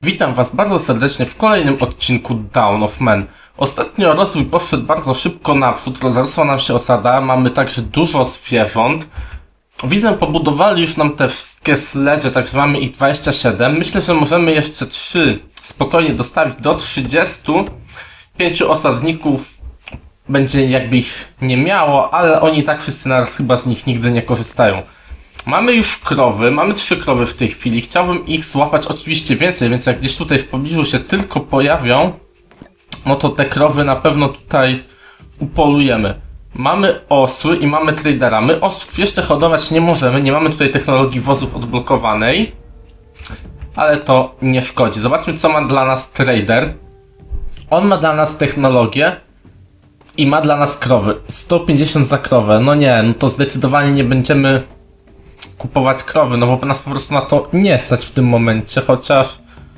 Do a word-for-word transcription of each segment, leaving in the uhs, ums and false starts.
Witam Was bardzo serdecznie w kolejnym odcinku Dawn of Man. Ostatnio rozwój poszedł bardzo szybko naprzód, rozrosła nam się osada, mamy także dużo zwierząt. Widzę, pobudowali już nam te wszystkie sledge, także mamy ich dwadzieścia siedem. Myślę, że możemy jeszcze trzy spokojnie dostawić do trzydziestu. Pięciu osadników będzie jakby ich nie miało, ale oni tak wszyscy naraz chyba z nich nigdy nie korzystają. Mamy już krowy, mamy trzy krowy w tej chwili. Chciałbym ich złapać oczywiście więcej, więc jak gdzieś tutaj w pobliżu się tylko pojawią, no to te krowy na pewno tutaj upolujemy. Mamy osły i mamy tradera. My osłów jeszcze hodować nie możemy, nie mamy tutaj technologii wozów odblokowanej, ale to nie szkodzi. Zobaczmy, co ma dla nas trader. On ma dla nas technologię i ma dla nas krowy. sto pięćdziesiąt za krowę. No nie, no to zdecydowanie nie będziemy kupować krowy, no bo nas po prostu na to nie stać w tym momencie, chociaż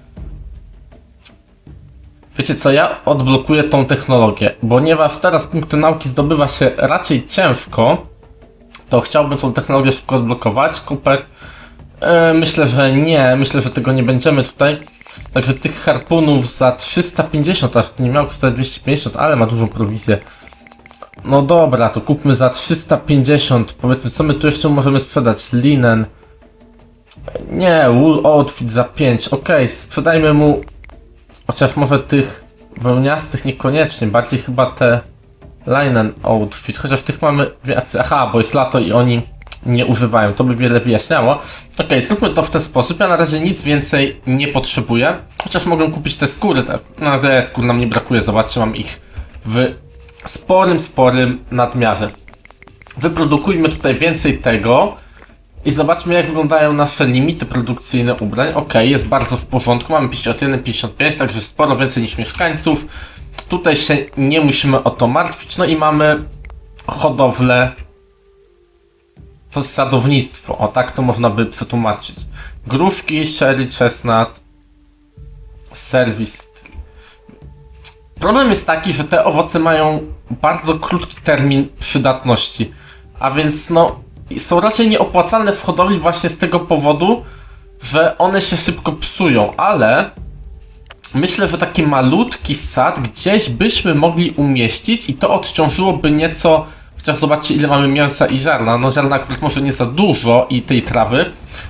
wiecie co, ja odblokuję tą technologię, ponieważ teraz punkty nauki zdobywa się raczej ciężko, to chciałbym tą technologię szybko odblokować. Cooper, yy, myślę, że nie, myślę, że tego nie będziemy tutaj, także tych harpunów za trzysta pięćdziesiąt, aż nie miał kosztować dwieście pięćdziesiąt, ale ma dużą prowizję. No dobra, to kupmy za trzysta pięćdziesiąt. Powiedzmy, co my tu jeszcze możemy sprzedać? Linen. Nie, wool outfit za pięć. Ok, sprzedajmy mu. Chociaż może tych wełniastych niekoniecznie. Bardziej chyba te linen outfit. Chociaż tych mamy więcej. Aha, bo jest lato i oni nie używają. To by wiele wyjaśniało. Ok, zróbmy to w ten sposób. Ja na razie nic więcej nie potrzebuję. Chociaż mogę kupić te skóry. Na razie skór nam nie brakuje. Zobaczcie, mam ich w sporym, sporym nadmiarze. Wyprodukujmy tutaj więcej tego i zobaczmy, jak wyglądają nasze limity produkcyjne ubrań. Ok, jest bardzo w porządku, mamy pięćdziesiąt jeden, pięćdziesiąt pięć, także sporo więcej niż mieszkańców. Tutaj się nie musimy o to martwić. No i mamy hodowlę. To jest sadownictwo, o tak to można by przetłumaczyć. Gruszki, sherry, chestnut, serwis. Problem jest taki, że te owoce mają bardzo krótki termin przydatności, a więc no są raczej nieopłacalne w hodowli właśnie z tego powodu, że one się szybko psują, ale myślę, że taki malutki sad gdzieś byśmy mogli umieścić i to odciążyłoby nieco, chociaż zobaczcie, ile mamy mięsa i ziarna. No ziarna akurat może nie za dużo i tej trawy,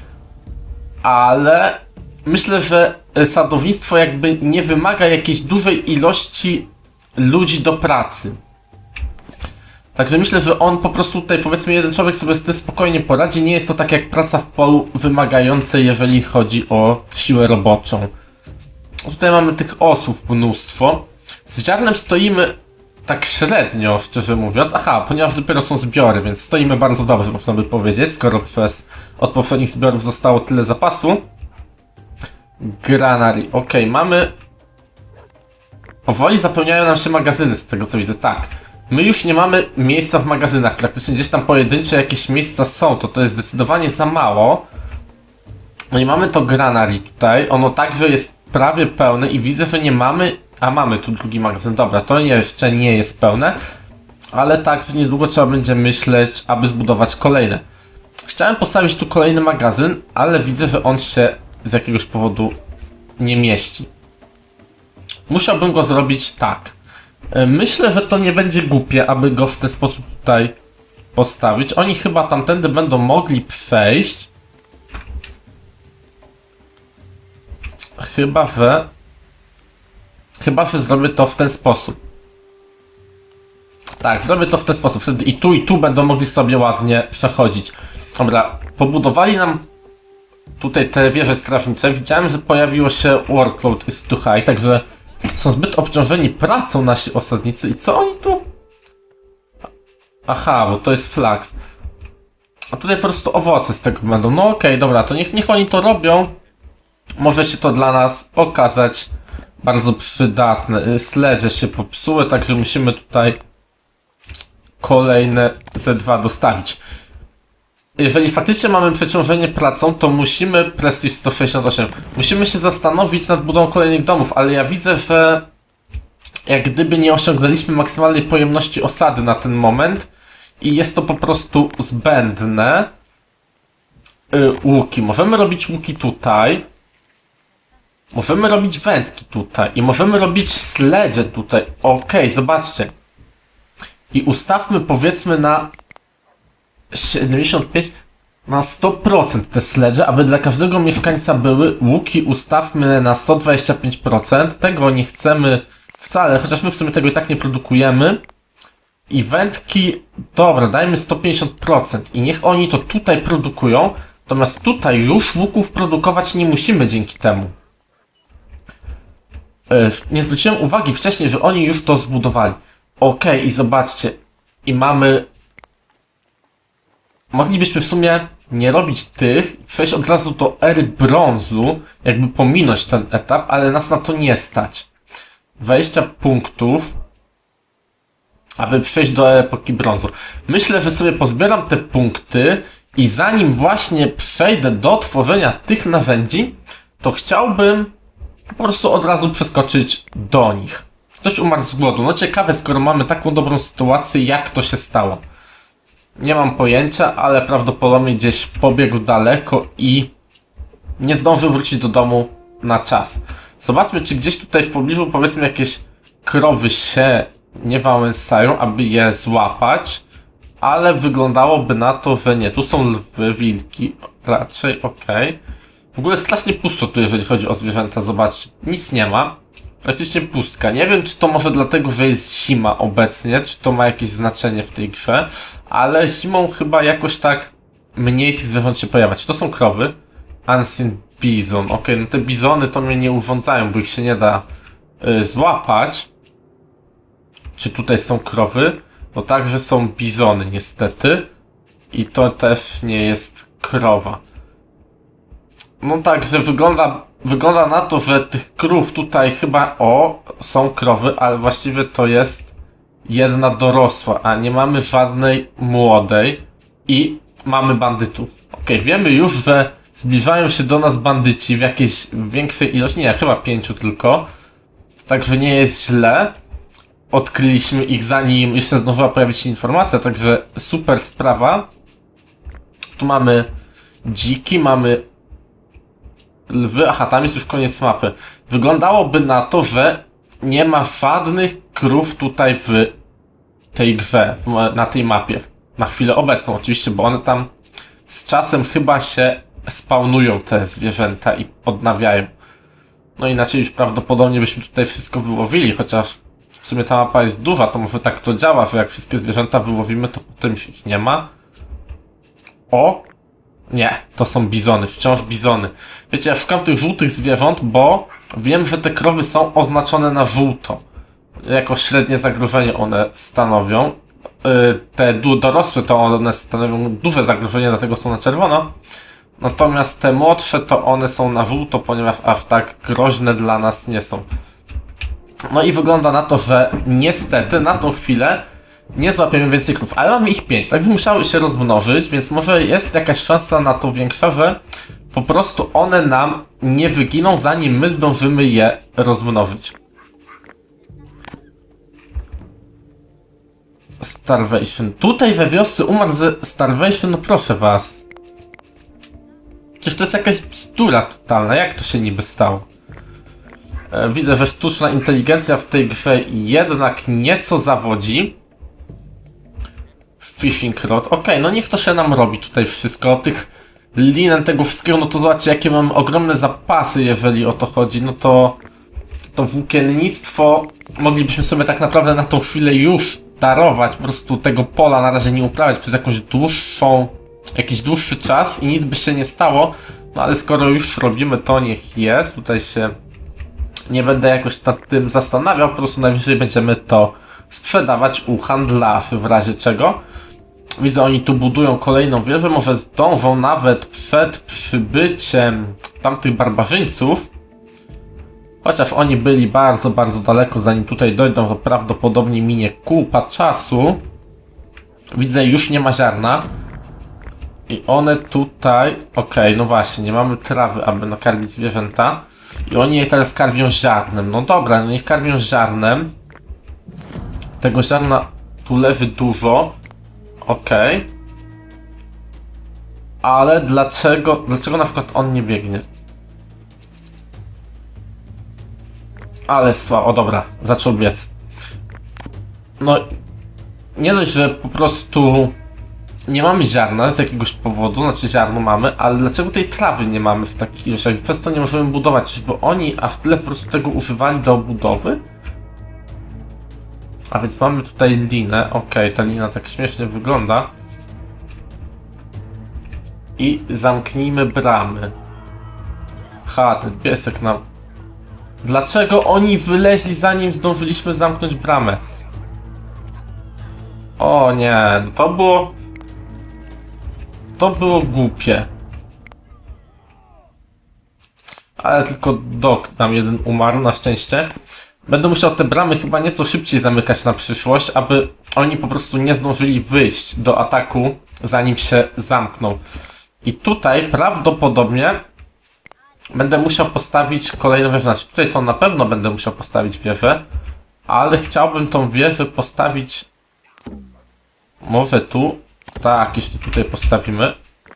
ale myślę, że sadownictwo jakby nie wymaga jakiejś dużej ilości ludzi do pracy. Także myślę, że on po prostu tutaj, powiedzmy, jeden człowiek sobie z tym spokojnie poradzi. Nie jest to tak jak praca w polu wymagające, jeżeli chodzi o siłę roboczą. Tutaj mamy tych osłów mnóstwo. Z ziarnem stoimy tak średnio, szczerze mówiąc. Aha, ponieważ dopiero są zbiory, więc stoimy bardzo dobrze, można by powiedzieć, skoro przez od poprzednich zbiorów zostało tyle zapasu. Granary, ok, mamy. Powoli zapełniają nam się magazyny, z tego co widzę, tak. My już nie mamy miejsca w magazynach, praktycznie gdzieś tam pojedyncze jakieś miejsca są, to to jest zdecydowanie za mało. No i mamy to granary tutaj, ono także jest prawie pełne i widzę, że nie mamy. A mamy tu drugi magazyn, dobra, to jeszcze nie jest pełne, ale także niedługo trzeba będzie myśleć, aby zbudować kolejne. Chciałem postawić tu kolejny magazyn, ale widzę, że on się z jakiegoś powodu nie mieści. Musiałbym go zrobić tak. Myślę, że to nie będzie głupie, aby go w ten sposób tutaj postawić. Oni chyba tamtędy będą mogli przejść. Chyba, że... Chyba, że zrobię to w ten sposób. Tak, zrobię to w ten sposób. Wtedy i tu, i tu będą mogli sobie ładnie przechodzić. Dobra, pobudowali nam tutaj te wieże strażnicze. Widziałem, że pojawiło się workload is too high, także są zbyt obciążeni pracą nasi osadnicy. I co oni tu? Aha, bo to jest flax. A tutaj po prostu owoce z tego będą. No okej, okay, dobra, to niech, niech oni to robią. Może się to dla nas okazać bardzo przydatne. Sledge się popsuły, także musimy tutaj kolejne Z dwa dostawić. Jeżeli faktycznie mamy przeciążenie pracą, to musimy Prestige sto sześćdziesiąt osiem. Musimy się zastanowić nad budową kolejnych domów, ale ja widzę, że jak gdyby nie osiągnęliśmy maksymalnej pojemności osady na ten moment i jest to po prostu zbędne. Yy, łuki. Możemy robić łuki tutaj. Możemy robić wędki tutaj i możemy robić sledże tutaj. Okej, zobaczcie. I ustawmy powiedzmy na siedemdziesiąt pięć, na sto procent te sledże, aby dla każdego mieszkańca były. Łuki ustawmy na sto dwadzieścia pięć procent. Tego nie chcemy wcale, chociaż my w sumie tego i tak nie produkujemy. I wędki, dobra, dajmy sto pięćdziesiąt procent i niech oni to tutaj produkują. Natomiast tutaj już łuków produkować nie musimy dzięki temu. Yy, nie zwróciłem uwagi wcześniej, że oni już to zbudowali. Okej, okay, i zobaczcie. I mamy... Moglibyśmy w sumie nie robić tych i przejść od razu do ery brązu, jakby pominąć ten etap, ale nas na to nie stać. dwadzieścia punktów, aby przejść do epoki brązu. Myślę, że sobie pozbieram te punkty i zanim właśnie przejdę do tworzenia tych narzędzi, to chciałbym po prostu od razu przeskoczyć do nich. Ktoś umarł z głodu. No ciekawe, skoro mamy taką dobrą sytuację, jak to się stało. Nie mam pojęcia, ale prawdopodobnie gdzieś pobiegł daleko i nie zdążył wrócić do domu na czas. Zobaczmy, czy gdzieś tutaj w pobliżu, powiedzmy, jakieś krowy się nie wałęsają, aby je złapać, ale wyglądałoby na to, że nie. Tu są lwy, wilki, raczej okej. Okay. W ogóle strasznie pusto tu, jeżeli chodzi o zwierzęta, zobaczcie, nic nie ma. Praktycznie pustka. Nie wiem, czy to może dlatego, że jest zima obecnie, czy to ma jakieś znaczenie w tej grze, ale zimą chyba jakoś tak mniej tych zwierząt się pojawia. Czy to są krowy? Ancient Bison. Ok, no te bizony to mnie nie urządzają, bo ich się nie da y, złapać. Czy tutaj są krowy? No także są bizony niestety. I to też nie jest krowa. No także wygląda... Wygląda na to, że tych krów tutaj chyba, o, są krowy, ale właściwie to jest jedna dorosła, a nie mamy żadnej młodej i mamy bandytów. Okej, wiemy już, że zbliżają się do nas bandyci w jakiejś większej ilości, nie, chyba pięciu tylko, także nie jest źle. Odkryliśmy ich zanim jeszcze zdążyła pojawić się informacja, także super sprawa. Tu mamy dziki, mamy lwy, aha, tam jest już koniec mapy. Wyglądałoby na to, że nie ma żadnych krów tutaj w tej grze, w, na tej mapie. Na chwilę obecną oczywiście, bo one tam z czasem chyba się spawnują, te zwierzęta, i odnawiają. No inaczej już prawdopodobnie byśmy tutaj wszystko wyłowili, chociaż w sumie ta mapa jest duża, to może tak to działa, że jak wszystkie zwierzęta wyłowimy, to potem już ich nie ma. O! Nie, to są bizony, wciąż bizony. Wiecie, ja szukam tych żółtych zwierząt, bo wiem, że te krowy są oznaczone na żółto. Jako średnie zagrożenie one stanowią. Yy, te dorosłe to one stanowią duże zagrożenie, dlatego są na czerwono. Natomiast te młodsze to one są na żółto, ponieważ aż tak groźne dla nas nie są. No i wygląda na to, że niestety na tą chwilę nie złapiemy więcej krów, ale mamy ich pięć, także musiały się rozmnożyć, więc może jest jakaś szansa na to większa, że po prostu one nam nie wyginą, zanim my zdążymy je rozmnożyć. Starvation. Tutaj we wiosce umarł ze Starvation, no proszę was. Przecież to jest jakaś bzdura totalna, jak to się niby stało? E, widzę, że sztuczna inteligencja w tej grze jednak nieco zawodzi. Fishing rod. Okej, okay, no niech to się nam robi tutaj wszystko. Tych linen, tego wszystkiego, no to zobaczcie, jakie mam ogromne zapasy, jeżeli o to chodzi. No to to włókiennictwo moglibyśmy sobie tak naprawdę na tą chwilę już darować. Po prostu tego pola na razie nie uprawiać przez jakąś dłuższą, jakiś dłuższy czas i nic by się nie stało. No ale skoro już robimy, to niech jest. Tutaj się nie będę jakoś nad tym zastanawiał. Po prostu najwyżej będziemy to sprzedawać u handlarzy w razie czego. Widzę, oni tu budują kolejną wieżę, może zdążą nawet przed przybyciem tamtych barbarzyńców. Chociaż oni byli bardzo, bardzo daleko, zanim tutaj dojdą, to prawdopodobnie minie kupa czasu. Widzę, już nie ma ziarna. I one tutaj... Okej, okay, no właśnie, nie mamy trawy, aby nakarmić zwierzęta. I oni je teraz karmią ziarnem. No dobra, no niech karmią ziarnem. Tego ziarna tu leży dużo. Okej. Okay. Ale dlaczego, dlaczego na przykład on nie biegnie? Ale słabo, o dobra, zaczął biec. No, nie dość, że po prostu nie mamy ziarna z jakiegoś powodu, znaczy ziarno mamy, ale dlaczego tej trawy nie mamy w takich ilościach? Przez to nie możemy budować, żeby oni aż tyle po prostu tego używali do budowy? A więc mamy tutaj linę, okej, okay, ta lina tak śmiesznie wygląda. I zamknijmy bramy. Ha, ten piesek nam... Dlaczego oni wyleźli, zanim zdążyliśmy zamknąć bramę? O nie, to było... To było głupie. Ale tylko dog nam jeden umarł, na szczęście. Będę musiał te bramy chyba nieco szybciej zamykać na przyszłość, aby oni po prostu nie zdążyli wyjść do ataku, zanim się zamkną. I tutaj prawdopodobnie będę musiał postawić kolejną wieżę. Znaczy tutaj to na pewno będę musiał postawić wieżę, ale chciałbym tą wieżę postawić może tu. Tak, jeszcze tutaj postawimy.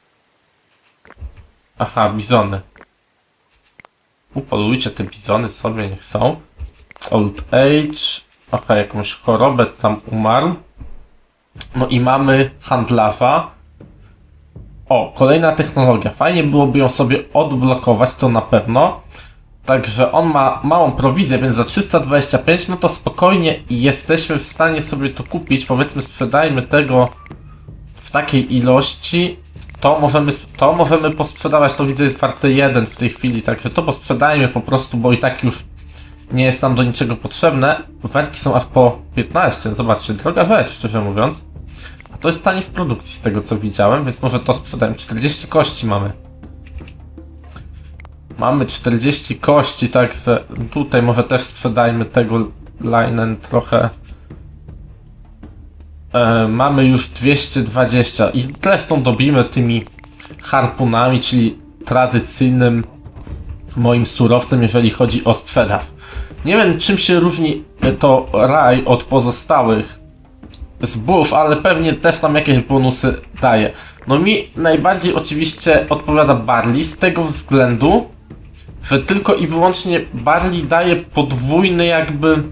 Aha, bizony. Upolujcie te bizony sobie, niech są. Old age. Aha, jakąś chorobę tam umarł. No i mamy handlarza. O, kolejna technologia. Fajnie byłoby ją sobie odblokować, to na pewno. Także on ma małą prowizję, więc za trzysta dwadzieścia pięć, no to spokojnie jesteśmy w stanie sobie to kupić. Powiedzmy, sprzedajmy tego w takiej ilości. To możemy, to możemy posprzedawać, to widzę jest warte jeden w tej chwili, także to posprzedajmy po prostu, bo i tak już nie jest nam do niczego potrzebne. Wędki są aż po piętnaście, zobaczcie, droga rzecz, szczerze mówiąc. A to jest tanie w produkcji z tego co widziałem, więc może to sprzedajmy. czterdzieści kości mamy. Mamy czterdzieści kości, także tutaj może też sprzedajmy tego linen trochę. E, mamy już dwieście dwadzieścia i zresztą dobijmy tymi harpunami, czyli tradycyjnym moim surowcem, jeżeli chodzi o sprzedaż. Nie wiem, czym się różni to raj od pozostałych zbóż, ale pewnie też tam jakieś bonusy daje. No mi najbardziej oczywiście odpowiada barley z tego względu, że tylko i wyłącznie barley daje podwójny jakby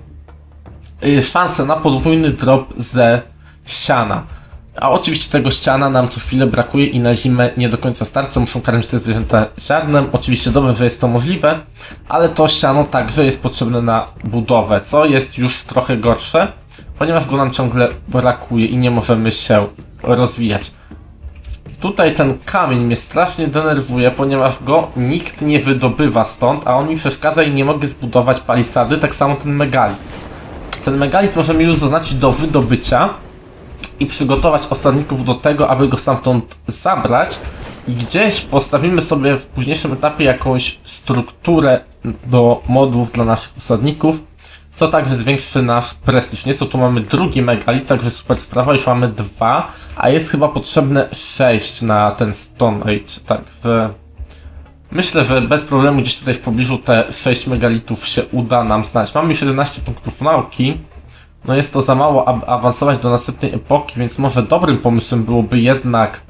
yy, szansę na podwójny drop ze siana. A oczywiście tego ściana nam co chwilę brakuje i na zimę nie do końca starczy, muszą karmić te zwierzęta ziarnem. Oczywiście dobrze, że jest to możliwe, ale to ściano także jest potrzebne na budowę, co jest już trochę gorsze, ponieważ go nam ciągle brakuje i nie możemy się rozwijać. Tutaj ten kamień mnie strasznie denerwuje, ponieważ go nikt nie wydobywa stąd, a on mi przeszkadza i nie mogę zbudować palisady, tak samo ten megalit. Ten megalit możemy już zaznaczyć do wydobycia i przygotować osadników do tego, aby go stamtąd zabrać i gdzieś postawimy sobie w późniejszym etapie jakąś strukturę do modów dla naszych osadników, co także zwiększy nasz prestiż. Nieco tu mamy drugi megalit, także super sprawa, już mamy dwa, a jest chyba potrzebne sześć na ten Stone Age, także myślę, że bez problemu gdzieś tutaj w pobliżu te sześć megalitów się uda nam znaleźć. Mamy już jedenaście punktów nauki. No jest to za mało, aby awansować do następnej epoki, więc może dobrym pomysłem byłoby jednak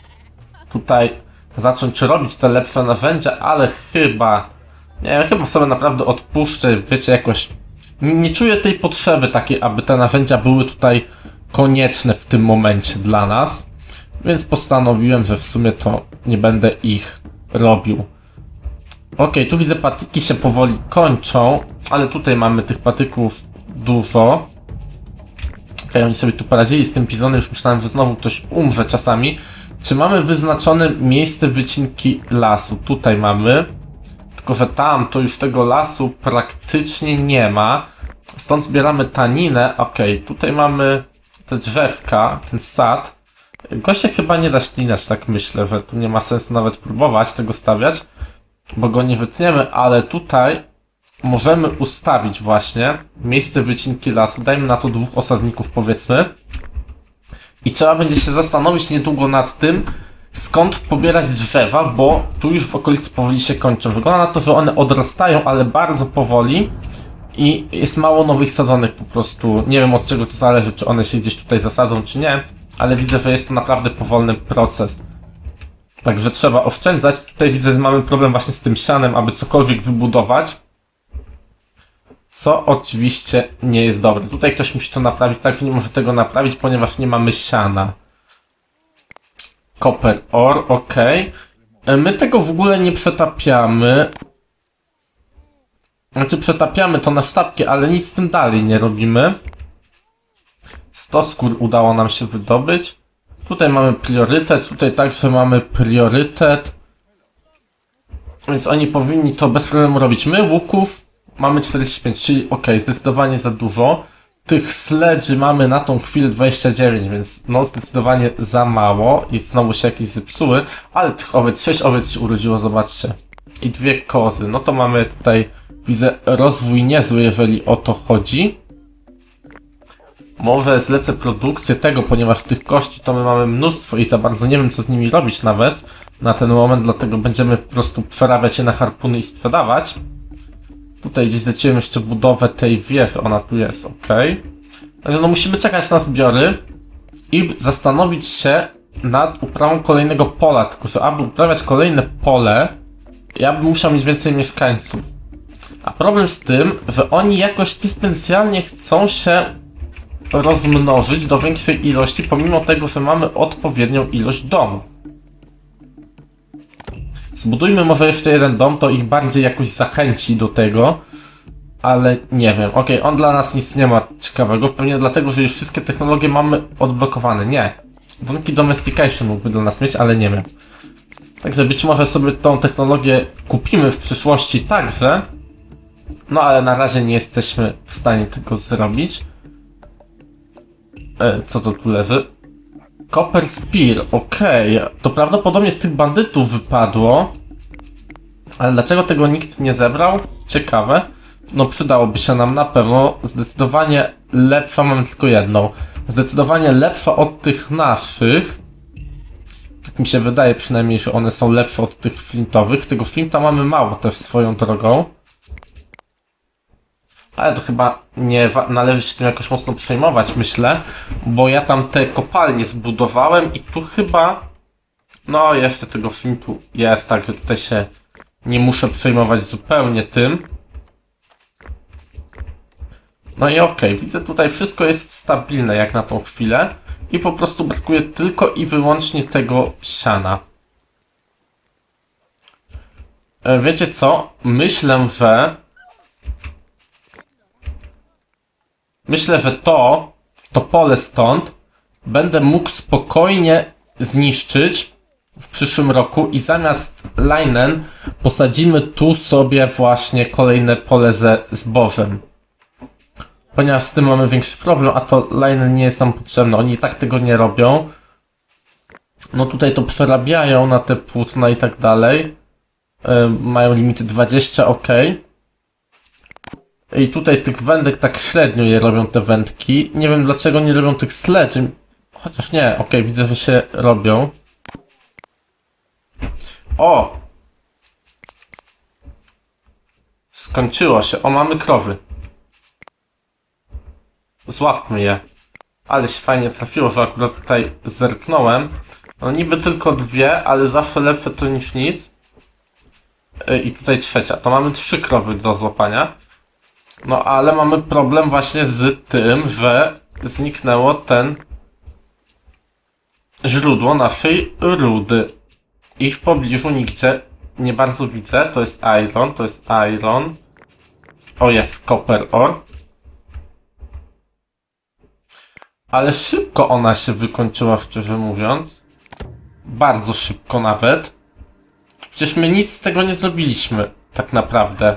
tutaj zacząć robić te lepsze narzędzia, ale chyba, nie wiem, chyba sobie naprawdę odpuszczę, wiecie, jakoś nie, nie czuję tej potrzeby takiej, aby te narzędzia były tutaj konieczne w tym momencie dla nas, więc postanowiłem, że w sumie to nie będę ich robił. Ok, tu widzę, patyki się powoli kończą, ale tutaj mamy tych patyków dużo. Okej, oni sobie tu poradzili z tym bizonem, już myślałem, że znowu ktoś umrze czasami. Czy mamy wyznaczone miejsce wycinki lasu? Tutaj mamy. Tylko że tam to już tego lasu praktycznie nie ma. Stąd zbieramy taninę. Okej, tutaj mamy te drzewka, ten sad. Gościa chyba nie da ślinać, tak myślę, że tu nie ma sensu nawet próbować tego stawiać, bo go nie wytniemy, ale tutaj możemy ustawić właśnie miejsce wycinki lasu. Dajmy na to dwóch osadników, powiedzmy. I trzeba będzie się zastanowić niedługo nad tym, skąd pobierać drzewa, bo tu już w okolicy powoli się kończą. Wygląda na to, że one odrastają, ale bardzo powoli i jest mało nowych sadzonych po prostu. Nie wiem, od czego to zależy, czy one się gdzieś tutaj zasadzą, czy nie, ale widzę, że jest to naprawdę powolny proces. Także trzeba oszczędzać. Tutaj widzę, że mamy problem właśnie z tym sianem, aby cokolwiek wybudować. Co oczywiście nie jest dobre. Tutaj ktoś musi to naprawić, także nie może tego naprawić, ponieważ nie mamy siana. Copper ore, ok. My tego w ogóle nie przetapiamy. Znaczy przetapiamy to na sztabki, ale nic z tym dalej nie robimy. sto skór udało nam się wydobyć. Tutaj mamy priorytet, tutaj także mamy priorytet. Więc oni powinni to bez problemu robić. My łuków mamy czterdzieści pięć, czyli ok, zdecydowanie za dużo. Tych sledży mamy na tą chwilę dwadzieścia dziewięć, więc no zdecydowanie za mało. I znowu się jakieś zepsuły. Ale tych owiec, sześć owiec się urodziło, zobaczcie. I dwie kozy. No to mamy tutaj, widzę, rozwój niezły, jeżeli o to chodzi. Może zlecę produkcję tego, ponieważ tych kości to my mamy mnóstwo i za bardzo nie wiem, co z nimi robić nawet na ten moment, dlatego będziemy po prostu przerabiać je na harpuny i sprzedawać. Tutaj gdzieś zleciłem jeszcze budowę tej wieży, ona tu jest, ok. Także no musimy czekać na zbiory i zastanowić się nad uprawą kolejnego pola, tylko że aby uprawiać kolejne pole, ja bym musiał mieć więcej mieszkańców. A problem z tym, że oni jakoś niespecjalnie chcą się rozmnożyć do większej ilości, pomimo tego, że mamy odpowiednią ilość domów. Zbudujmy może jeszcze jeden dom, to ich bardziej jakoś zachęci do tego, ale nie wiem. Ok, on dla nas nic nie ma ciekawego, pewnie dlatego, że już wszystkie technologie mamy odblokowane. Nie. Donkey Domestication mógłby dla nas mieć, ale nie wiem. Także być może sobie tą technologię kupimy w przyszłości także, no ale na razie nie jesteśmy w stanie tego zrobić. E, co to tu leży? Copper Spear, okej. Okay. To prawdopodobnie z tych bandytów wypadło. Ale dlaczego tego nikt nie zebrał? Ciekawe. No przydałoby się nam na pewno. Zdecydowanie lepsza, mamy tylko jedną. Zdecydowanie lepsza od tych naszych. Tak mi się wydaje przynajmniej, że one są lepsze od tych flintowych. Tego flinta mamy mało też swoją drogą. Ale to chyba nie należy się tym jakoś mocno przejmować, myślę, bo ja tam te kopalnie zbudowałem i tu chyba, no jeszcze tego flintu jest, także tutaj się nie muszę przejmować zupełnie tym. No i okej, okay, widzę tutaj wszystko jest stabilne jak na tą chwilę i po prostu brakuje tylko i wyłącznie tego siana. Wiecie co? Myślę, że Myślę, że to, to pole stąd będę mógł spokojnie zniszczyć w przyszłym roku i zamiast linen posadzimy tu sobie właśnie kolejne pole ze zbożem. Ponieważ z tym mamy większy problem, a to linen nie jest nam potrzebny. Oni i tak tego nie robią. No tutaj to przerabiają na te płótna i tak dalej. Yy, mają limity dwadzieścia, ok. I tutaj tych wędek tak średnio je robią te wędki. Nie wiem dlaczego nie robią tych sledży. Chociaż nie, okej, okay, widzę, że się robią. O! Skończyło się. O, mamy krowy. Złapmy je. Ale się fajnie trafiło, że akurat tutaj zerknąłem. No niby tylko dwie, ale zawsze lepsze to niż nic. I tutaj trzecia. To mamy trzy krowy do złapania. No ale mamy problem właśnie z tym, że zniknęło ten źródło naszej rudy. I w pobliżu nigdzie nie bardzo widzę. To jest iron, to jest iron. O, jest copper ore. Ale szybko ona się wykończyła, szczerze mówiąc. Bardzo szybko nawet. Przecież my nic z tego nie zrobiliśmy, tak naprawdę.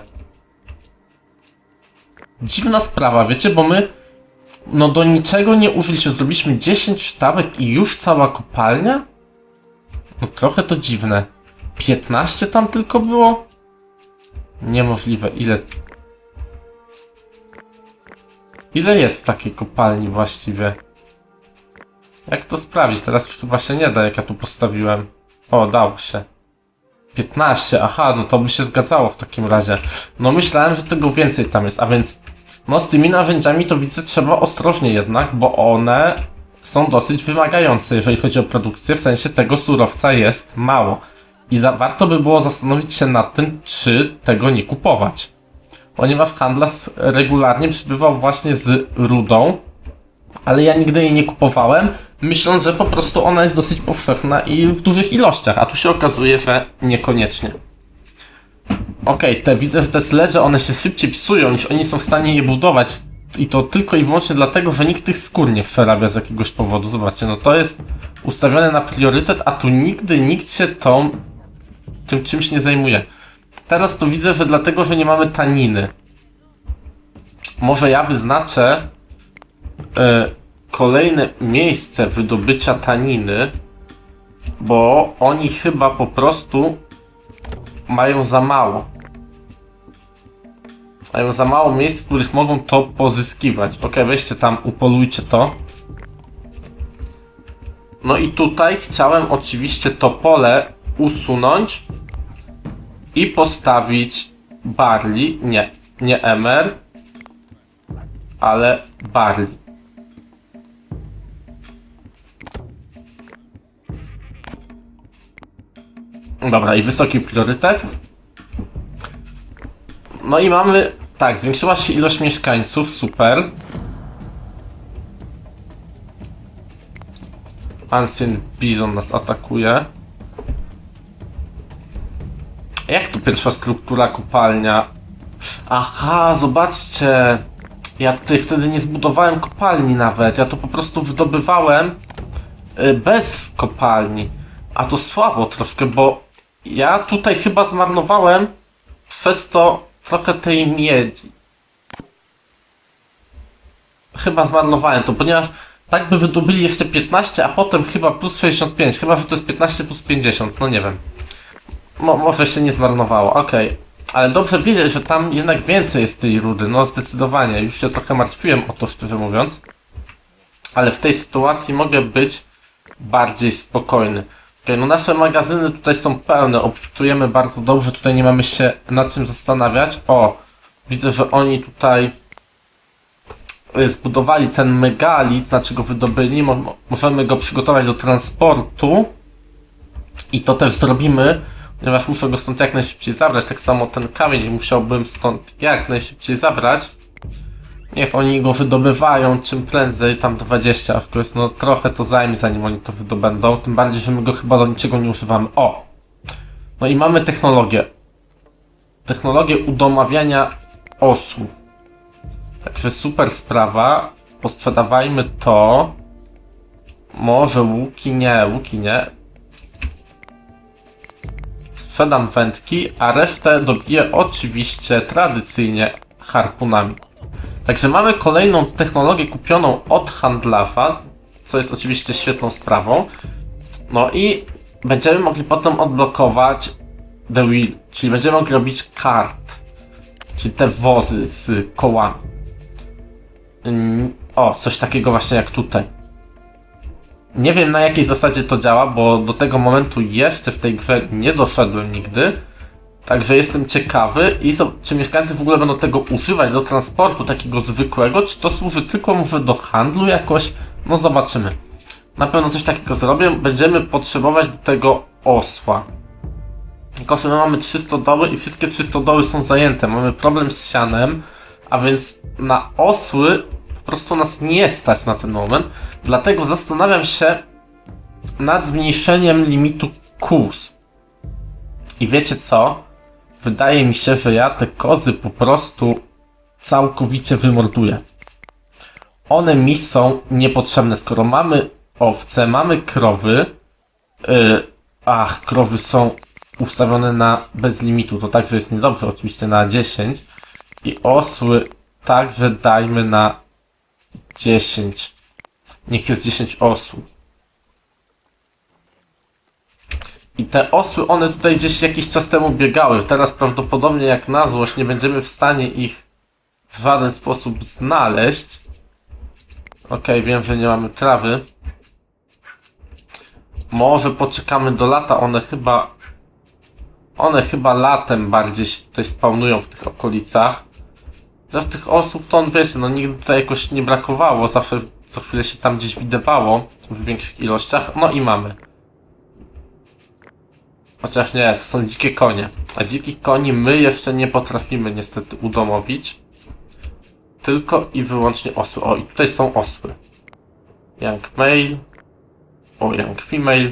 Dziwna sprawa, wiecie, bo my no do niczego nie użyliśmy. Zrobiliśmy dziesięć sztabek i już cała kopalnia? No trochę to dziwne. piętnaście tam tylko było? Niemożliwe. Ile... Ile jest w takiej kopalni właściwie? Jak to sprawdzić? Teraz już chyba się nie da, jak ja tu postawiłem. O, dało się. piętnaście, aha, no to by się zgadzało w takim razie. No myślałem, że tego więcej tam jest, a więc no z tymi narzędziami to widzę trzeba ostrożnie jednak, bo one są dosyć wymagające, jeżeli chodzi o produkcję, w sensie tego surowca jest mało. I za, warto by było zastanowić się nad tym, czy tego nie kupować. ponieważ handlarz regularnie przybywał właśnie z rudą, ale ja nigdy jej nie kupowałem, myśląc, że po prostu ona jest dosyć powszechna i w dużych ilościach, a tu się okazuje, że niekoniecznie. Okej, okay, te widzę, że te sledge, one się szybciej psują, niż oni są w stanie je budować. I to tylko i wyłącznie dlatego, że nikt tych skór nie przerabia z jakiegoś powodu. Zobaczcie, no to jest ustawione na priorytet, a tu nigdy nikt się tą, tym czymś nie zajmuje. Teraz to widzę, że dlatego, że nie mamy taniny. Może ja wyznaczę e, kolejne miejsce wydobycia taniny, bo oni chyba po prostu mają za mało. Mają za mało miejsc, w których mogą to pozyskiwać. Ok, weźcie tam, upolujcie to. No i tutaj chciałem oczywiście to pole usunąć i postawić barley. Nie, nie emer, ale barley. Dobra, i wysoki priorytet. No i mamy... Tak, zwiększyła się ilość mieszkańców, super. Ancient Bison nas atakuje. Jak tu pierwsza struktura kopalnia? Aha, zobaczcie. Ja tutaj wtedy nie zbudowałem kopalni nawet. Ja to po prostu wydobywałem bez kopalni. A to słabo troszkę, bo ja tutaj chyba zmarnowałem przez to trochę tej miedzi. Chyba zmarnowałem to, ponieważ tak by wydobyli jeszcze piętnaście, a potem chyba plus sześćdziesiąt pięć. Chyba, że to jest piętnaście plus pięćdziesiąt, no nie wiem. Mo może się nie zmarnowało, okej. Okay. Ale dobrze wiedzieć, że tam jednak więcej jest tej rudy, no zdecydowanie. Już się trochę martwiłem o to, szczerze mówiąc. Ale w tej sytuacji mogę być bardziej spokojny. Okay, no nasze magazyny tutaj są pełne, obfitujemy bardzo dobrze, tutaj nie mamy się nad czym zastanawiać. O, widzę, że oni tutaj zbudowali ten megalit, znaczy go wydobyli, Mo możemy go przygotować do transportu i to też zrobimy, ponieważ muszę go stąd jak najszybciej zabrać, tak samo ten kamień musiałbym stąd jak najszybciej zabrać. Niech oni go wydobywają czym prędzej, tam dwadzieścia aż to jest, no trochę to zajmie, zanim oni to wydobędą, tym bardziej, że my go chyba do niczego nie używamy. O! No i mamy technologię. Technologię udomawiania osłów. Także super sprawa, posprzedawajmy to. Może łuki nie, łuki nie. Sprzedam wędki, a resztę dobiję oczywiście tradycyjnie harpunami. Także mamy kolejną technologię kupioną od handlarza, co jest oczywiście świetną sprawą. No i będziemy mogli potem odblokować The Wheel, czyli będziemy mogli robić kart, czyli te wozy z kołami. O, coś takiego właśnie jak tutaj. Nie wiem, na jakiej zasadzie to działa, bo do tego momentu jeszcze w tej grze nie doszedłem nigdy. Także jestem ciekawy i so, czy mieszkańcy w ogóle będą tego używać do transportu takiego zwykłego, czy to służy tylko może do handlu jakoś? No zobaczymy. Na pewno coś takiego zrobię. Będziemy potrzebować do tego osła. Tylko że my mamy trzy stodoły i wszystkie trzy stodoły są zajęte. Mamy problem z sianem, a więc na osły po prostu nas nie stać na ten moment. Dlatego zastanawiam się nad zmniejszeniem limitu kóz. I wiecie co? Wydaje mi się, że ja te kozy po prostu całkowicie wymorduję. One mi są niepotrzebne, skoro mamy owce, mamy krowy. Yy, ach, krowy są ustawione na bez limitu, to także jest niedobrze, oczywiście na dziesięć. I osły także dajmy na dziesięć. Niech jest dziesięć osłów. I te osły, one tutaj gdzieś jakiś czas temu biegały. Teraz prawdopodobnie jak na złość nie będziemy w stanie ich w żaden sposób znaleźć. Okej, wiem, że nie mamy trawy. Może poczekamy do lata, one chyba... One chyba latem bardziej się tutaj spawnują w tych okolicach. Zresztą tych osób to on, wiecie, no nigdy tutaj jakoś nie brakowało. Zawsze co chwilę się tam gdzieś widywało w większych ilościach. No i mamy. Chociaż nie, to są dzikie konie. A dzikich koni my jeszcze nie potrafimy niestety udomowić. Tylko i wyłącznie osły. O, i tutaj są osły. Young male. O, young female.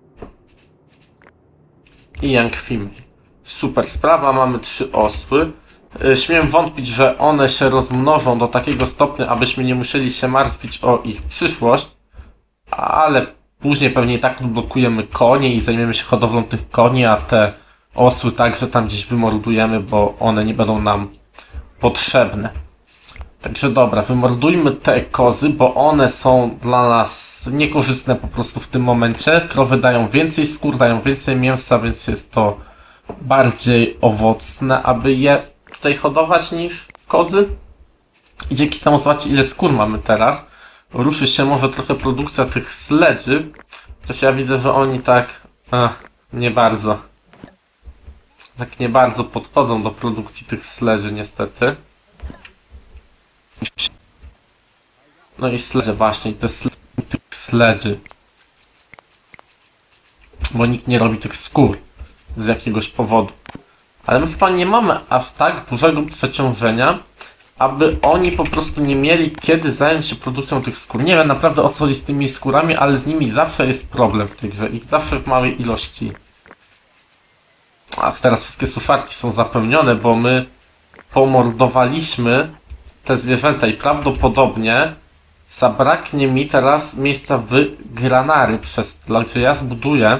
I young female. Super sprawa, mamy trzy osły. Śmiem wątpić, że one się rozmnożą do takiego stopnia, abyśmy nie musieli się martwić o ich przyszłość. Ale później pewnie i tak blokujemy konie i zajmiemy się hodowlą tych koni, a te osły także tam gdzieś wymordujemy, bo one nie będą nam potrzebne. Także dobra, wymordujmy te kozy, bo one są dla nas niekorzystne po prostu w tym momencie. Krowy dają więcej skór, dają więcej mięsa, więc jest to bardziej owocne, aby je tutaj hodować niż kozy. I dzięki temu zobaczcie, ile skór mamy teraz. Ruszy się może trochę produkcja tych sledży. Chociaż ja widzę, że oni tak ach, nie bardzo. Tak nie bardzo podchodzą do produkcji tych sledży niestety. No i sledże właśnie, te sledży, tych sledży. Bo nikt nie robi tych skór z jakiegoś powodu. Ale my chyba nie mamy aż tak dużego przeciążenia, aby oni po prostu nie mieli kiedy zająć się produkcją tych skór. Nie wiem naprawdę o co chodzi z tymi skórami, ale z nimi zawsze jest problem w tej grze. Ich zawsze w małej ilości. Ach, teraz wszystkie suszarki są zapełnione, bo my pomordowaliśmy te zwierzęta i prawdopodobnie zabraknie mi teraz miejsca w granary przez to. Także ja zbuduję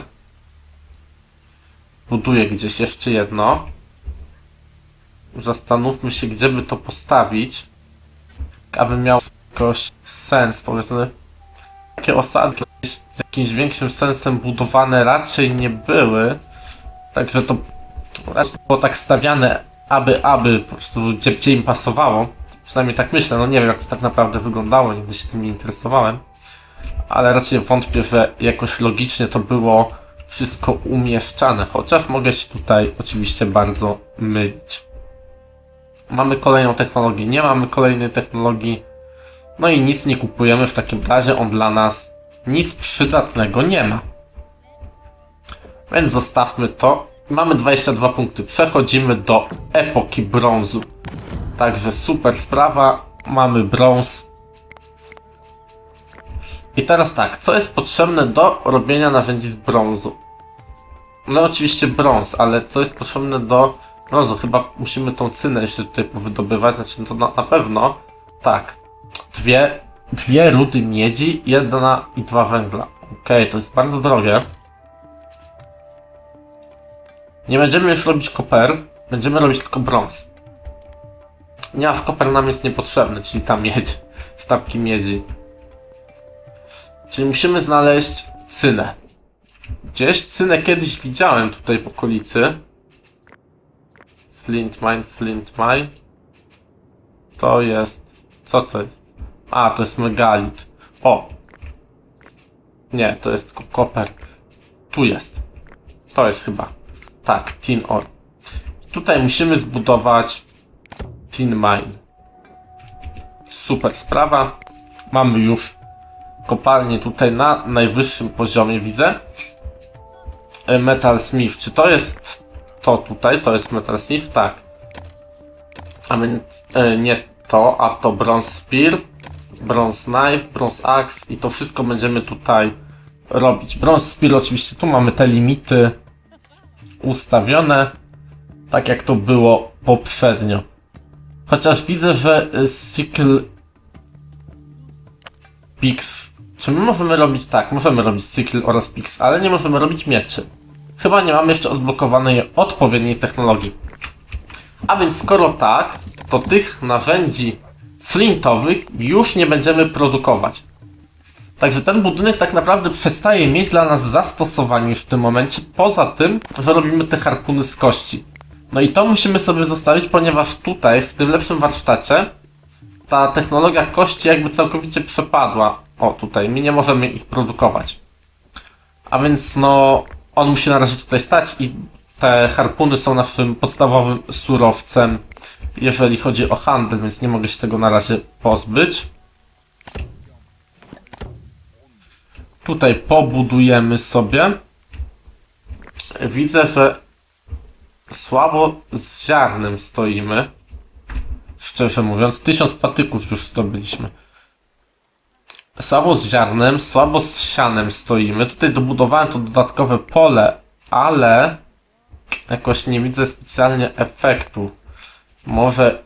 buduję gdzieś jeszcze jedno. Zastanówmy się, gdzie by to postawić, aby miał jakoś sens, powiedzmy. Takie osady z jakimś większym sensem budowane raczej nie były. Także to raczej było tak stawiane, aby, aby po prostu gdzie, gdzie im pasowało. Przynajmniej tak myślę, no nie wiem jak to tak naprawdę wyglądało, nigdy się tym nie interesowałem. Ale raczej wątpię, że jakoś logicznie to było wszystko umieszczane, chociaż mogę się tutaj oczywiście bardzo mylić. Mamy kolejną technologię, nie mamy kolejnej technologii. No i nic nie kupujemy, w takim razie on dla nas nic przydatnego nie ma. Więc zostawmy to. Mamy dwadzieścia dwa punkty, przechodzimy do epoki brązu. Także super sprawa, mamy brąz. I teraz tak, co jest potrzebne do robienia narzędzi z brązu? No oczywiście brąz, ale co jest potrzebne do brązu? Chyba musimy tą cynę jeszcze tutaj powydobywać, znaczy to na, na pewno. Tak, dwie, dwie rudy miedzi, jedna i dwa węgla. Okej, okay, to jest bardzo drogie. Nie będziemy już robić koper, będziemy robić tylko brąz. Nie, aż koper nam jest niepotrzebny, czyli ta miedź, sztabki miedzi. Czyli musimy znaleźć cynę. Gdzieś cynę kiedyś widziałem tutaj w okolicy. Flint mine, flint mine. To jest... Co to jest? A, to jest megalit. O! Nie, to jest koper. Tu jest. To jest chyba. Tak, tin ore. Tutaj musimy zbudować tin mine. Super sprawa. Mamy już kopalnię tutaj na najwyższym poziomie, widzę. Metal Smith. Czy to jest to tutaj? To jest Metal Smith? Tak. A więc e, nie to, a to Bronze Spear, Bronze Knife, Bronze Axe i to wszystko będziemy tutaj robić. Bronze Spear oczywiście, tu mamy te limity ustawione, tak jak to było poprzednio. Chociaż widzę, że Sickle Picks. Czy my możemy robić tak? Możemy robić Sickle oraz Picks, ale nie możemy robić mieczy. Chyba nie mamy jeszcze odblokowanej odpowiedniej technologii. A więc skoro tak, to tych narzędzi flintowych już nie będziemy produkować. Także ten budynek tak naprawdę przestaje mieć dla nas zastosowanie już w tym momencie, poza tym, że robimy te harpuny z kości. No i to musimy sobie zostawić, ponieważ tutaj, w tym lepszym warsztacie, ta technologia kości jakby całkowicie przepadła. O, tutaj, my nie możemy ich produkować. A więc no, on musi na razie tutaj stać i te harpuny są naszym podstawowym surowcem, jeżeli chodzi o handel, więc nie mogę się tego na razie pozbyć. Tutaj pobudujemy sobie. Widzę, że Słabo z ziarnem stoimy. Szczerze mówiąc, tysiąc patyków już zdobyliśmy. Słabo z ziarnem, słabo z sianem stoimy. Tutaj dobudowałem to dodatkowe pole, ale jakoś nie widzę specjalnie efektu. Może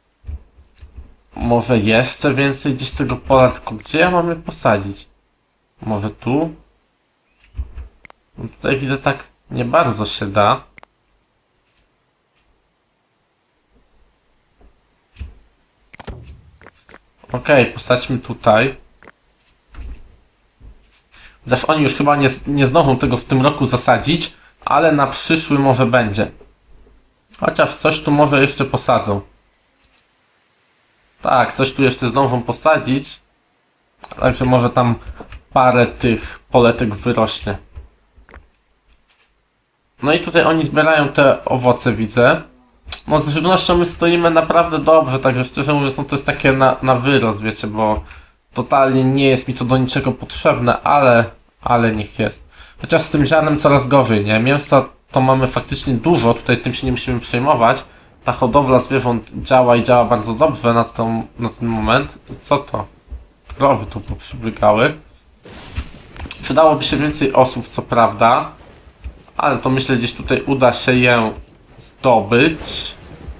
Może jeszcze więcej gdzieś tego pola, tylko gdzie ja mam je posadzić? Może tu? No tutaj widzę, tak nie bardzo się da. Okej, okay, posadźmy tutaj. Chociaż oni już chyba nie, nie zdążą tego w tym roku zasadzić, ale na przyszły może będzie. Chociaż coś tu może jeszcze posadzą. Tak, coś tu jeszcze zdążą posadzić. Także może tam parę tych poletek wyrośnie. No i tutaj oni zbierają te owoce, widzę. No z żywnością my stoimy naprawdę dobrze, także szczerze mówiąc, no to jest takie na, na wyrost, wiecie, bo totalnie nie jest mi to do niczego potrzebne, ale, ale niech jest. Chociaż z tym ziarnem coraz gorzej, nie? Mięsa to mamy faktycznie dużo, tutaj tym się nie musimy przejmować. Ta hodowla zwierząt działa i działa bardzo dobrze na, tą, na ten moment. Co to? Krowy tu poprzybiegały. Przydałoby się więcej osób, co prawda. Ale to myślę, gdzieś tutaj uda się je zdobyć.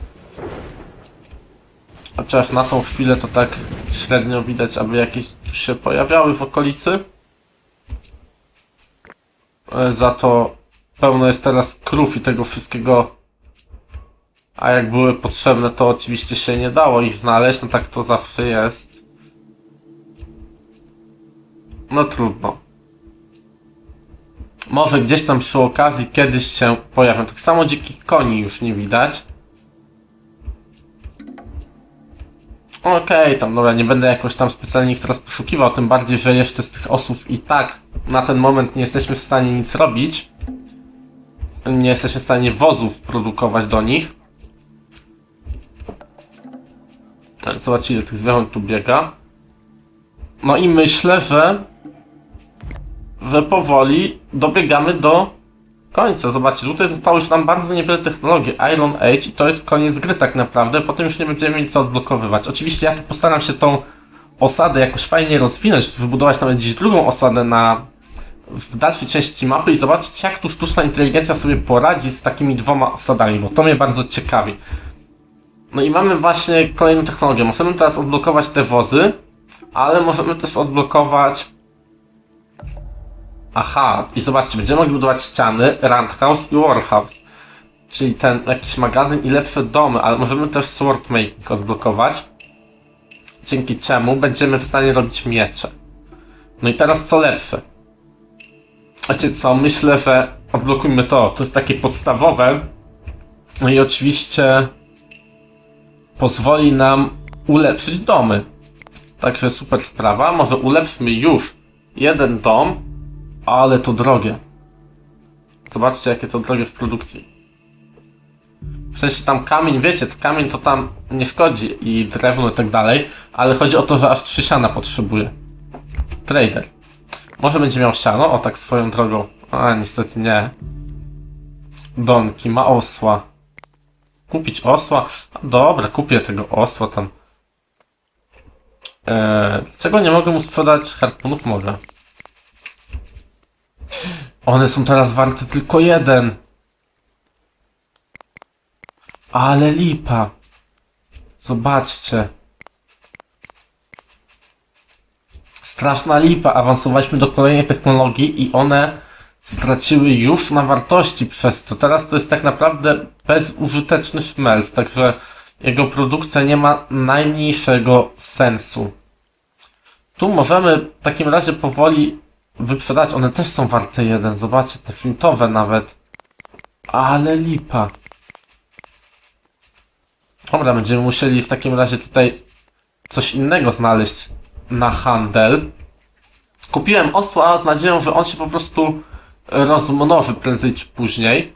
Chociaż na tą chwilę to tak średnio widać, aby jakieś tu się pojawiały w okolicy. Za to pełno jest teraz krów i tego wszystkiego. A jak były potrzebne, to oczywiście się nie dało ich znaleźć. No tak to zawsze jest. No trudno. Może gdzieś tam przy okazji kiedyś się pojawią. Tak samo dzikich koni już nie widać. Okej, okay, tam dobra, nie będę jakoś tam specjalnie ich teraz poszukiwał, tym bardziej, że jeszcze z tych osób i tak na ten moment nie jesteśmy w stanie nic robić. Nie jesteśmy w stanie wozów produkować do nich. Zobaczcie, ile tych zwierząt tu biega. No i myślę, że że powoli dobiegamy do końca. Zobaczcie, tutaj zostało już nam bardzo niewiele technologii. Iron Age i to jest koniec gry tak naprawdę. Potem już nie będziemy mieli co odblokowywać. Oczywiście ja tu postaram się tą osadę jakoś fajnie rozwinąć, wybudować nawet gdzieś drugą osadę na w dalszej części mapy i zobaczyć, jak tu sztuczna inteligencja sobie poradzi z takimi dwoma osadami, bo to mnie bardzo ciekawi. No i mamy właśnie kolejną technologię. Możemy teraz odblokować te wozy, ale możemy też odblokować... Aha, i zobaczcie, będziemy mogli budować ściany, Roundhouse i Warhouse. Czyli ten jakiś magazyn i lepsze domy, ale możemy też swordmaking odblokować. Dzięki czemu będziemy w stanie robić miecze. No i teraz co lepsze? Wiecie co, myślę, że odblokujmy to. To jest takie podstawowe. No i oczywiście pozwoli nam ulepszyć domy. Także super sprawa. Może ulepszmy już jeden dom, ale to drogie. Zobaczcie, jakie to drogie w produkcji. W sensie tam kamień, wiecie, to kamień to tam nie szkodzi i drewno i tak dalej, ale chodzi o to, że aż trzy siana potrzebuje. Trader. Może będzie miał siano? O, tak swoją drogą. A, niestety nie. Donki, ma osła. Kupić osła? A, dobra, kupię tego osła tam. Eee, dlaczego nie mogę mu sprzedać harpunów? Mogę. One są teraz warte tylko jeden. Ale lipa. Zobaczcie. Straszna lipa. Awansowaliśmy do kolejnej technologii i one straciły już na wartości przez to. Teraz to jest tak naprawdę bezużyteczny szmelc, także jego produkcja nie ma najmniejszego sensu. Tu możemy w takim razie powoli wyprzedać. One też są warte jeden. Zobaczcie, te flintowe nawet. Ale lipa. Dobra, będziemy musieli w takim razie tutaj coś innego znaleźć na handel. Kupiłem osła z nadzieją, że on się po prostu rozmnoży prędzej czy później.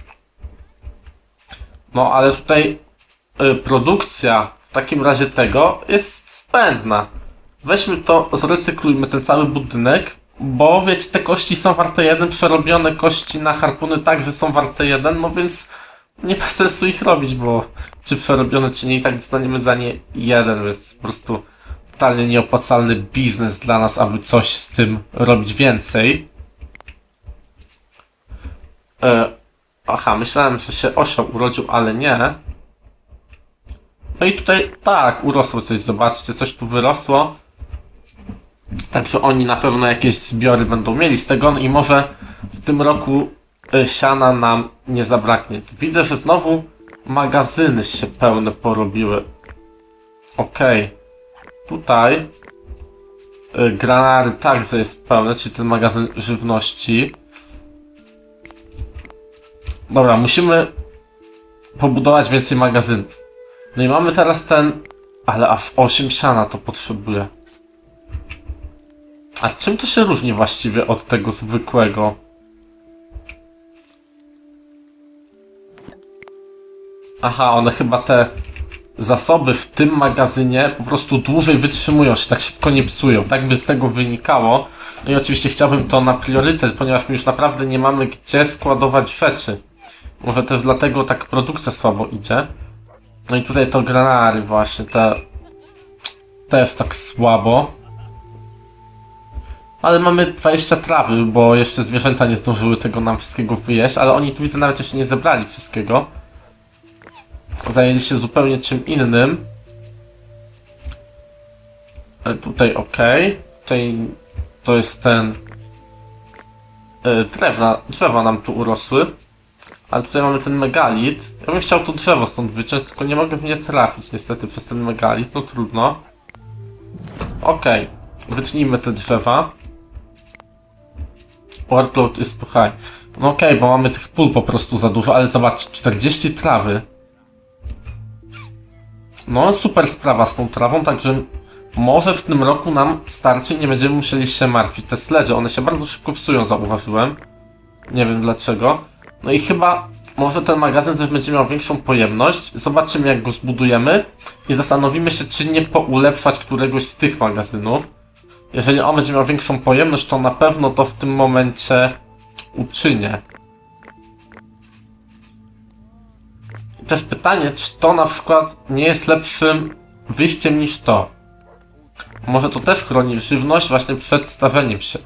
No ale tutaj y, produkcja w takim razie tego jest zbędna. Weźmy to, zrecyklujmy ten cały budynek, bo wiecie, te kości są warte jeden, przerobione kości na harpuny także są warte jeden, no więc nie ma sensu ich robić, bo czy przerobione, czy nie, i tak dostaniemy za nie jeden, więc po prostu totalnie nieopłacalny biznes dla nas, aby coś z tym robić więcej. E, aha, myślałem, że się osioł urodził, ale nie. No i tutaj, tak, urosło coś, zobaczcie, coś tu wyrosło. Także oni na pewno jakieś zbiory będą mieli z tego, no i może w tym roku siana nam nie zabraknie. Widzę, że znowu magazyny się pełne porobiły. Okej. Okay. Tutaj granary także jest pełne, czyli ten magazyn żywności. Dobra, musimy pobudować więcej magazynów. No i mamy teraz ten... Ale aż osiem siana to potrzebuje. A czym to się różni właściwie od tego zwykłego? Aha, one chyba te zasoby w tym magazynie po prostu dłużej wytrzymują się, tak szybko nie psują. Tak by z tego wynikało. No i oczywiście chciałbym to na priorytet, ponieważ my już naprawdę nie mamy gdzie składować rzeczy. Może też dlatego tak produkcja słabo idzie. No i tutaj to granary właśnie, te też tak słabo. Ale mamy dwadzieścia trawy, bo jeszcze zwierzęta nie zdążyły tego nam wszystkiego wyjeść, ale oni tu widzę nawet jeszcze nie zebrali wszystkiego. Zajęli się zupełnie czym innym. Ale tutaj ok. Tutaj to jest ten... Drewna, drzewa nam tu urosły. Ale tutaj mamy ten megalit. Ja bym chciał to drzewo stąd wyciąć, tylko nie mogę w nie trafić niestety przez ten megalit. No trudno. Ok. Wytnijmy te drzewa. Workload is too high. No okej, okay, bo mamy tych pól po prostu za dużo, ale zobacz, czterdzieści trawy. No super sprawa z tą trawą, także może w tym roku nam starczy, nie będziemy musieli się martwić. Te sledge, one się bardzo szybko psują, zauważyłem. Nie wiem dlaczego. No i chyba może ten magazyn też będzie miał większą pojemność. Zobaczymy jak go zbudujemy i zastanowimy się, czy nie poulepszać któregoś z tych magazynów. Jeżeli on będzie miał większą pojemność, to na pewno to w tym momencie uczynię. I też pytanie, czy to na przykład nie jest lepszym wyjściem niż to. Może to też chroni żywność właśnie przed starzeniem się.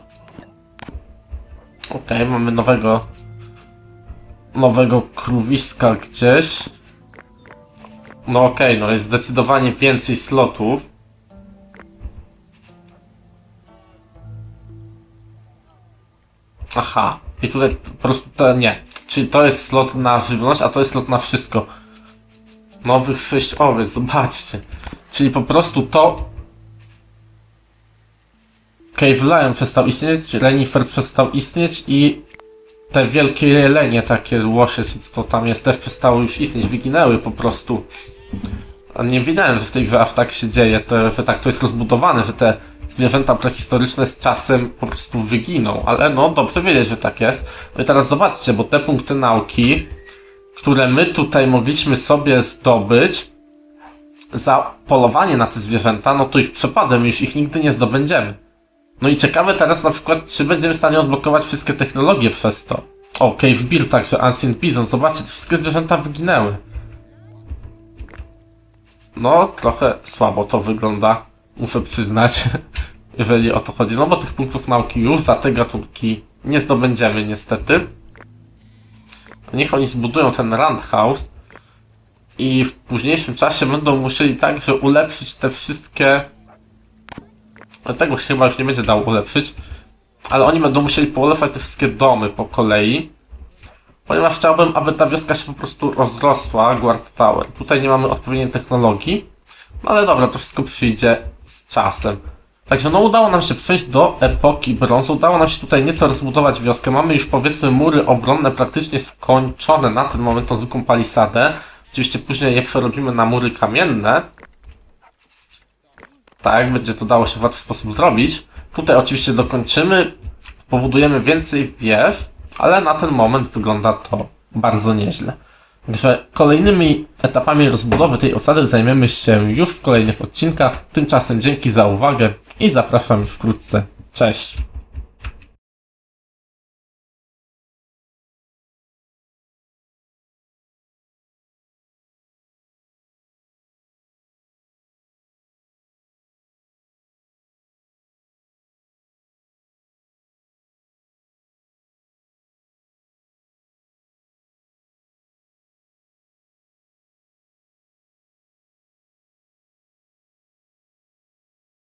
Ok, mamy nowego nowego krówiska gdzieś. No ok, no jest zdecydowanie więcej slotów. Aha, i tutaj po prostu to nie. Czyli to jest slot na żywność, a to jest slot na wszystko. Nowych sześć owiec, zobaczcie. Czyli po prostu to... Cave Lion przestał istnieć, Renifer przestał istnieć i te wielkie jelenie, takie łosie, co tam jest, też przestały już istnieć, wyginęły po prostu. A nie wiedziałem, że w tej grze aż tak się dzieje, to, że tak to jest rozbudowane, że te zwierzęta prehistoryczne z czasem po prostu wyginą, ale no dobrze wiedzieć, że tak jest. No i teraz zobaczcie, bo te punkty nauki, które my tutaj mogliśmy sobie zdobyć za polowanie na te zwierzęta, no to już przepadłem, już ich nigdy nie zdobędziemy. No i ciekawe teraz na przykład, czy będziemy w stanie odblokować wszystkie technologie przez to. O, Cave Bear, także Ancient Bison, zobaczcie, te wszystkie zwierzęta wyginęły. No, trochę słabo to wygląda, muszę przyznać, jeżeli o to chodzi. No bo tych punktów nauki już za te gatunki nie zdobędziemy niestety. Niech oni zbudują ten Roundhouse i w późniejszym czasie będą musieli także ulepszyć te wszystkie... Tego się chyba już nie będzie dało ulepszyć, ale oni będą musieli poulepszać te wszystkie domy po kolei, ponieważ chciałbym, aby ta wioska się po prostu rozrosła, Guard Tower. Tutaj nie mamy odpowiedniej technologii, no ale dobra, to wszystko przyjdzie z czasem. Także no udało nam się przejść do epoki brązu, udało nam się tutaj nieco rozbudować wioskę. Mamy już powiedzmy mury obronne praktycznie skończone na ten moment, tą zwykłą palisadę. Oczywiście później je przerobimy na mury kamienne. Tak, będzie to dało się w łatwy sposób zrobić. Tutaj oczywiście dokończymy, pobudujemy więcej wież, ale na ten moment wygląda to bardzo nieźle. Także kolejnymi etapami rozbudowy tej osady zajmiemy się już w kolejnych odcinkach. Tymczasem dzięki za uwagę i zapraszam już wkrótce. Cześć!